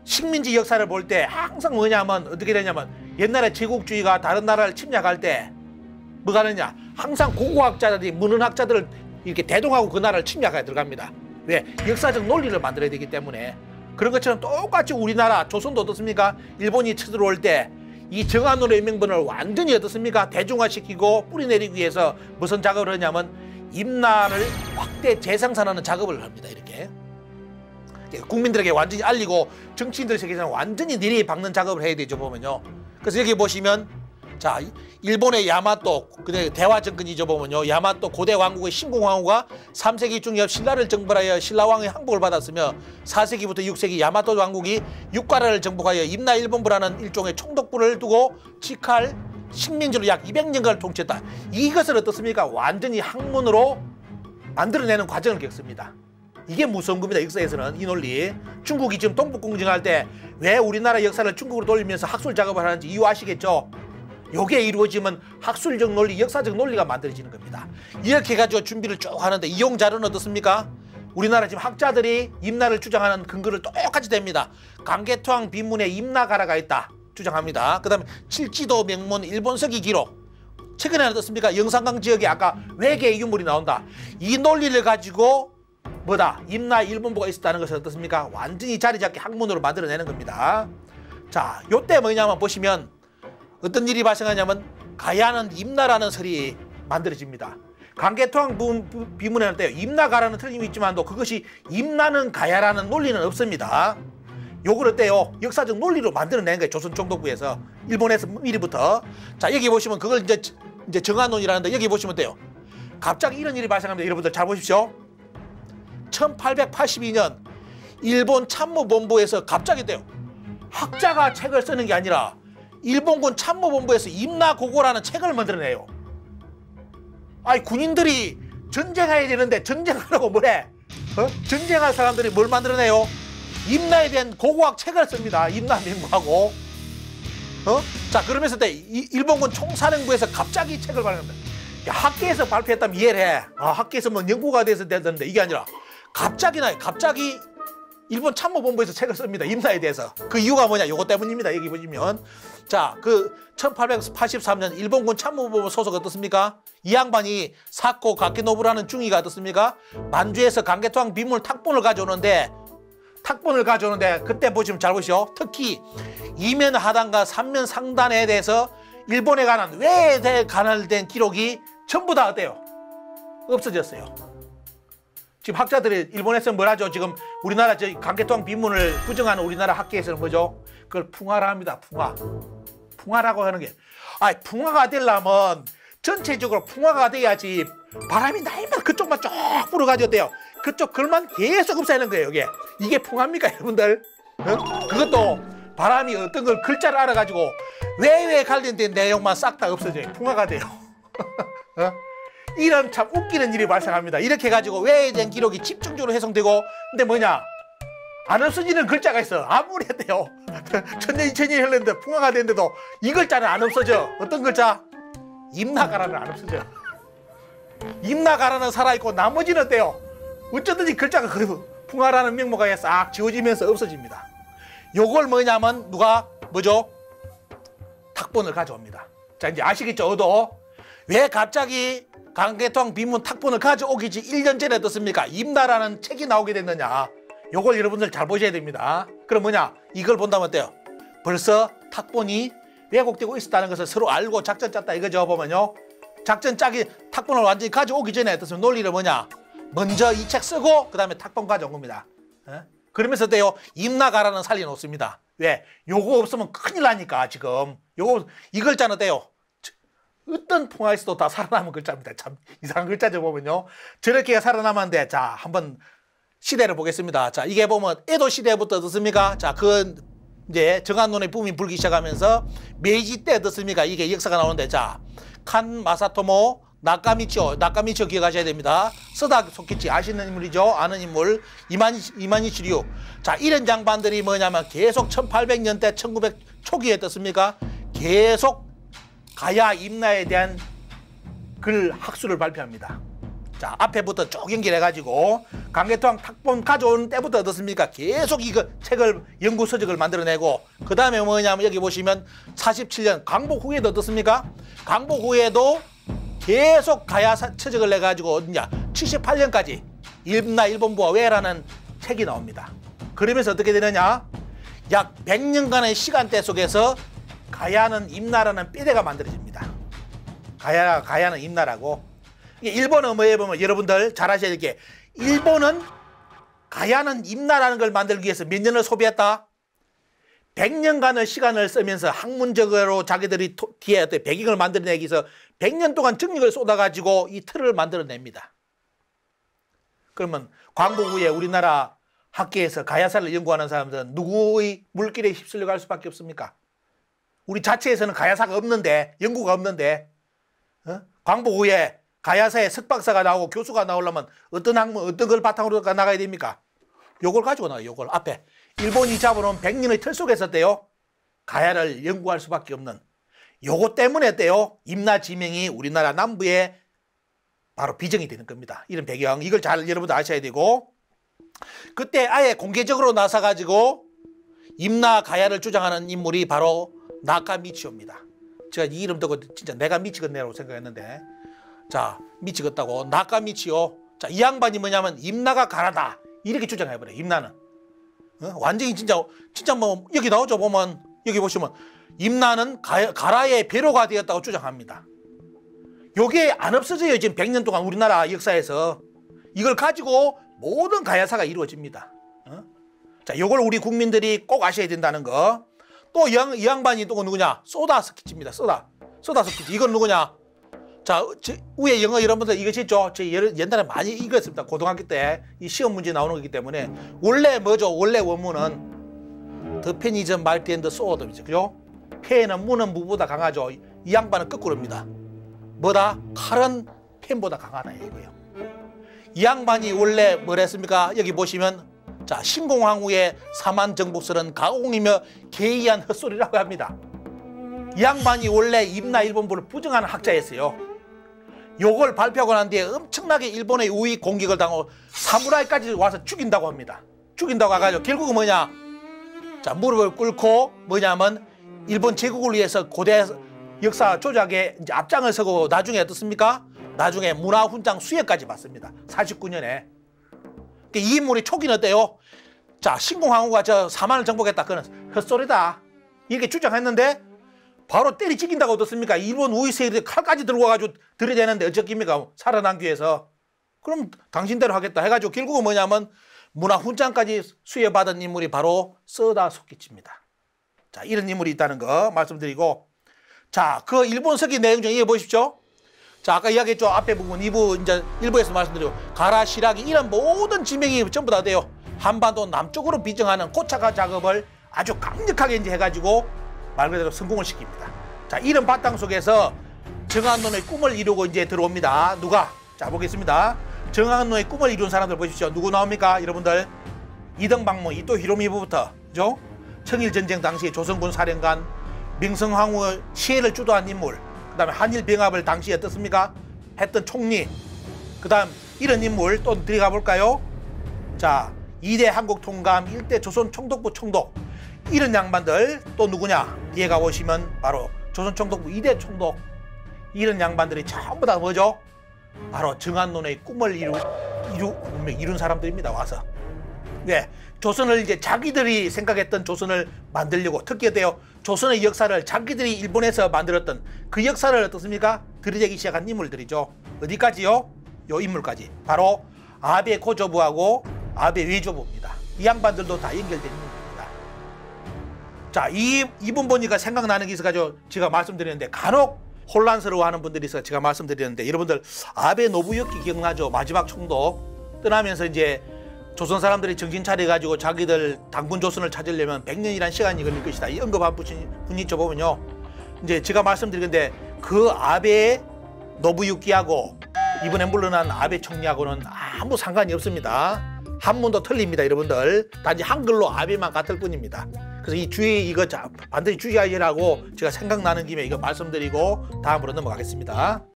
식민지 역사를 볼 때 항상 뭐냐면 어떻게 되냐면 옛날에 제국주의가 다른 나라를 침략할 때 뭐가 하느냐 항상 고고학자들이 문헌학자들을 이렇게 대동하고 그 나라를 침략하게 들어갑니다. 왜? 역사적 논리를 만들어야 되기 때문에. 그런 것처럼 똑같이 우리나라 조선도 어떻습니까? 일본이 쳐들어올 때 이 정한론의 명분을 완전히 어떻습니까? 대중화시키고 뿌리내리기 위해서 무슨 작업을 하냐면 임나를 확대 재생산하는 작업을 합니다. 이렇게 국민들에게 완전히 알리고 정치인들 세계에서는 완전히 내리박는 작업을 해야 되죠. 보면요. 그래서 여기 보시면 자 일본의 야마토 그다음에 대화 정권이죠. 보면요. 야마토 고대 왕국의 신궁왕후가 3세기 중엽 신라를 정벌하여 신라왕의 항복을 받았으며 4세기부터 6세기 야마토 왕국이 육가라를 정복하여 임나 일본부라는 일종의 총독부를 두고 직할 식민지로 약 200년간을 통치했다. 이것을 어떻습니까? 완전히 학문으로 만들어내는 과정을 겪습니다. 이게 무서운 겁니다. 역사에서는 이 논리. 중국이 지금 동북공정할 때 왜 우리나라 역사를 중국으로 돌리면서 학술 작업을 하는지 이유 아시겠죠? 요게 이루어지면 학술적 논리, 역사적 논리가 만들어지는 겁니다. 이렇게 해가지고 준비를 쭉 하는데 이용 자료는 어떻습니까? 우리나라 지금 학자들이 임나를 주장하는 근거를 똑같이 댑니다. 강개토항 비문에 임나가라가 있다 주장합니다. 그 다음에 칠지도 명문 일본서기 기록. 최근에는 어떻습니까? 영산강 지역에 아까 외계의 유물이 나온다. 이 논리를 가지고 뭐다? 임나 일본부가 있었다는 것은 어떻습니까? 완전히 자리 잡게 학문으로 만들어내는 겁니다. 자, 요때 뭐냐면 보시면 어떤 일이 발생하냐면 가야는 임나라는 설이 만들어집니다. 강개토항 비문에는 때요. 임나가라는 틀림이 있지만도 그것이 임나는 가야라는 논리는 없습니다. 요걸 어때요? 역사적 논리로 만들어낸 거예요. 조선 총독부에서 일본에서 미리부터. 자 여기 보시면 그걸 이제 정한론이라는데 여기 보시면 돼요. 갑자기 이런 일이 발생합니다. 여러분들 잘 보십시오. 1882년 일본 참모본부에서 갑자기 돼요. 학자가 책을 쓰는 게 아니라 일본군 참모본부에서 임나고고라는 책을 만들어내요. 아니 군인들이 전쟁해야 되는데 전쟁하라고 뭐래? 전쟁할 사람들이 뭘 만들어내요? 임나에 대한 고고학 책을 씁니다. 임나 명부하고. 자 그러면서 때 일본군 총사령부에서 갑자기 책을 발표합니다. 학계에서 발표했다면 이해를 해. 학계에서 뭐 연구가 돼서 되던데 이게 아니라 갑자기 나요. 갑자기 일본 참모본부에서 책을 씁니다. 임나에 대해서. 그 이유가 뭐냐? 요거 때문입니다. 여기 보시면. 자, 그 1883년 일본군 참모본부 소속 어떻습니까? 이 양반이 사코 가케노부라는 중위가 어떻습니까? 만주에서 강개토항 비물 탁본을 가져오는데 그때 보시면 잘 보시오. 특히 이면 하단과 삼면 상단에 대해서 일본에 관한 외에 관련된 기록이 전부 다 어때요? 없어졌어요. 지금 학자들이 일본에서 뭘 하죠? 지금 우리나라 강개토항 비문을 부정하는 우리나라 학계에서는 뭐죠? 그걸 풍화라 합니다. 풍화라고 하는 게. 풍화가 되려면 전체적으로 풍화가 돼야지 바람이 날면 그쪽만 쭉 불어가지고 돼요. 그쪽 글만 계속 없애는 거예요. 이게 풍화입니까 여러분들? 그것도 바람이 어떤 걸 글자를 알아가지고 왜 관련된 내용만 싹 다 없어져요. 풍화가 돼요. 이런 참 웃기는 일이 발생합니다. 이렇게 해가지고 외에 대한 기록이 집중적으로 해석되고 근데 뭐냐? 안 없어지는 글자가 있어. 아무리 해도요. 천년, 2000년이 흘렀는데 풍화가 됐는데도 이 글자는 안 없어져. 어떤 글자? 임나가라는 안 없어져. 임나가라는 살아있고 나머지는 어때요? 어쩌든지 글자가 풍화라는 명목하에 싹 지워지면서 없어집니다. 요걸 뭐냐면 누가 뭐죠? 탁본을 가져옵니다. 자 이제 아시겠죠? 왜 갑자기 강개토항 비문 탁본을 가져오기 1년 전에 어떻습니까? 임나라는 책이 나오게 됐느냐? 요걸 여러분들 잘 보셔야 됩니다. 그럼 뭐냐? 이걸 본다면 어때요? 벌써 탁본이 왜곡되고 있었다는 것을 서로 알고 작전 짰다 이거죠. 보면요. 작전 짜기 탁본을 완전히 가져오기 전에 어떻습니까? 논리를 뭐냐? 먼저 이 책 쓰고 그 다음에 탁본 가져온 겁니다. 그러면서 어때요? 임나가라는 살려놓습니다. 왜? 요거 없으면 큰일 나니까 지금. 이 글자는 어때요? 어떤 풍화에서도 다 살아남은 글자입니다. 참 이상한 글자죠 보면요. 저렇게 살아남았는데 자 한번 시대를 보겠습니다. 자 이게 보면 에도 시대부터 어떻습니까? 자 그 이제 정한론의 붐이 불기 시작하면서 메이지 때 어떻습니까? 이게 역사가 나오는데 자 칸 마사토모 나카미치오 기억하셔야 됩니다. 서다 소키치 아시는 인물이죠. 아는 인물 이마니치류. 자 이런 장반들이 뭐냐면 계속 1800년대 1900 초기에 어떻습니까? 계속 가야 임나에 대한 글 학술을 발표합니다. 자, 앞에부터 쭉 연결해가지고 강개토항 탁본 가져온 때부터 어떻습니까? 계속 이거 책을 연구 서적을 만들어내고 그 다음에 뭐냐면 여기 보시면 47년 광복 후에도 어떻습니까? 광복 후에도 계속 가야 서적을 내가지고 어디냐 78년까지 임나 일본부와 왜라는 책이 나옵니다. 그러면서 어떻게 되느냐? 약 100년간의 시간대 속에서 가야는 임나라는 뼈대가 만들어집니다. 가야는 임나라고. 일본은 뭐에 보면 여러분들 잘 아셔야 될 게 일본은 가야는 임나라는 걸 만들기 위해서 몇 년을 소비했다? 100년간의 시간을 쓰면서 학문적으로 자기들이 뒤에 어떤 배경을 만들어내기 위해서 100년 동안 정력을 쏟아가지고 이 틀을 만들어냅니다. 그러면 광복 후에 우리나라 학계에서 가야사를 연구하는 사람들은 누구의 물길에 휩쓸려 갈 수밖에 없습니까? 우리 자체에서는 가야사가 없는데, 연구가 없는데, 광복 후에 가야사에 석박사가 나오고 교수가 나오려면 어떤 학문, 어떤 걸 바탕으로 나가야 됩니까? 요걸 가지고 나와요, 요걸. 앞에. 일본이 잡아놓은 100년의 틀 속에서 때요, 가야를 연구할 수밖에 없는. 요거 때문에 때요, 임나지명이 우리나라 남부에 바로 비정이 되는 겁니다. 이런 배경. 이걸 잘 여러분들 아셔야 되고, 그때 아예 공개적으로 나서가지고 임나 가야를 주장하는 인물이 바로 나카미치오입니다. 제가 이 이름 듣고 진짜 내가 미치겠네라고 생각했는데, 자, 미치겠다고 나카미치오. 자, 이 양반이 뭐냐면 임나가 가라다 이렇게 주장해버려요. 임나는 완전히 진짜 뭐 여기 나오죠. 보면 여기 보시면 임나는 가라의 배로가 되었다고 주장합니다. 요게 안 없어져요. 지금 100년 동안 우리나라 역사에서 이걸 가지고 모든 가야사가 이루어집니다. 자, 요걸 우리 국민들이 꼭 아셔야 된다는 거. 또 이 양반이 또 누구냐? 소다 스키치입니다. 소다 스키치. 이건 누구냐? 자, 위에 영어 여러분들 이거 있죠? 저 옛날에 많이 읽었습니다. 고등학교 때 이 시험 문제 나오는 거기 때문에. 원래 뭐죠? 원래 원문은 The pen is mighty and sword이죠. 그죠? 펜은 무는 무보다 강하죠. 이 양반은 거꾸로입니다. 뭐다? 칼은 펜보다 강하다 이거예요. 이 양반이 원래 뭐랬습니까? 여기 보시면 자, 신공황후의 사만정복설은 가공이며 개의한 헛소리라고 합니다. 이 양반이 원래 임나 일본부를 부정하는 학자였어요. 요걸 발표하고 난 뒤에 엄청나게 일본의 우위 공격을 당하고 사무라이까지 와서 죽인다고 합니다. 죽인다고 해가지고 결국은 뭐냐? 자, 무릎을 꿇고 뭐냐면 일본 제국을 위해서 고대 역사 조작에 이제 앞장을 서고 나중에 어떻습니까? 나중에 문화훈장 수여까지 받습니다. 49년에. 이 인물이 초기는 어때요? 자, 신공황후가 저 사만을 정복했다. 그건 헛소리다. 이렇게 주장했는데 바로 때리 찍힌다고 어떻습니까? 일본 우위 세력들이 칼까지 들고 와가지고 들이대는데 어쩌깁니까? 살아남기 위해서. 그럼 당신대로 하겠다 해가지고 결국은 뭐냐면 문화훈장까지 수여받은 인물이 바로 서다 소키치입니다. 자, 이런 인물이 있다는 거 말씀드리고, 자, 그 일본 서기 내용 좀 이해 보십시오. 자, 아까 이야기했죠. 앞에 부분 2부 이제 1부에서 말씀드리고 가라, 시라기 이런 모든 지명이 전부 다 돼요. 한반도 남쪽으로 비정하는 고착화 작업을 아주 강력하게 이제 해가지고 말 그대로 성공을 시킵니다. 자, 이런 바탕 속에서 정한론의 꿈을 이루고 이제 들어옵니다. 누가? 자, 보겠습니다. 정한론의 꿈을 이룬 사람들 보십시오. 누구 나옵니까? 여러분들 이등박모, 이토 히로미부부터, 그죠? 청일전쟁 당시 조선군 사령관, 명성황후 시해를 주도한 인물, 그 다음에 한일병합을 당시 어떻습니까? 했던 총리, 그 다음 이런 인물 또 들어가 볼까요? 자, 2대 한국통감, 1대 조선총독부 총독, 이런 양반들 또 누구냐? 뒤에 가보시면 바로 조선총독부 2대 총독, 이런 양반들이 전부 다 뭐죠? 바로 정한론의 꿈을 이룬 사람들입니다. 와서. 네, 조선을 이제 자기들이 생각했던 조선을 만들려고, 특히 어때요? 조선의 역사를 자기들이 일본에서 만들었던 그 역사를 어떻습니까? 들이대기 시작한 인물들이죠. 어디까지요? 요 인물까지. 바로 아베 고조부하고 아베 외조부입니다. 이 양반들도 다 연결된 인물입니다. 자, 이분 보니까 생각나는 게 있어가지고 제가 말씀드리는데, 간혹 혼란스러워하는 분들이 있어서 제가 말씀드리는데, 여러분들 아베 노부유키 기억나죠? 마지막 총독 떠나면서 이제 조선 사람들이 정신 차려가지고 자기들 당군 조선을 찾으려면 100년이라는 시간이 걸릴 것이다. 이 언급한 분이 있죠. 보면요, 이제 제가 말씀드리는데 그 아베 노부유키하고 이번에 물러난 아베 총리하고는 아무 상관이 없습니다. 한문도 틀립니다. 여러분들 단지 한글로 아베만 같을 뿐입니다. 그래서 이 주의 이거 반드시 주의하시라고 제가 생각나는 김에 이거 말씀드리고 다음으로 넘어가겠습니다.